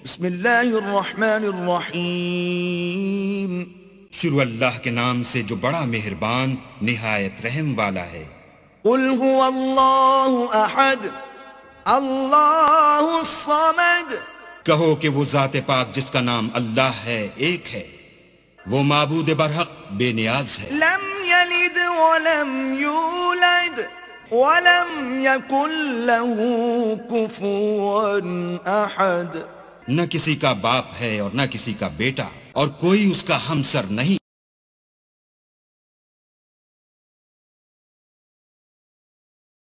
बिस्मिल्लाहिर्रहमानिर्रहीम। शुरू अल्लाह के नाम से जो बड़ा मेहरबान निहायत रहम वाला है। कुल हुवल्लाहु अहद अल्लाहुस समद। कहो कि वो ज़ात पाक जिसका नाम अल्लाह है एक है, वो माबूद बरहक बेनियाज है। लम यलिद वलम यूलद वलम यकुल लहू कुफुवन अहद। न किसी का बाप है और न किसी का बेटा, और कोई उसका हमसर नहीं।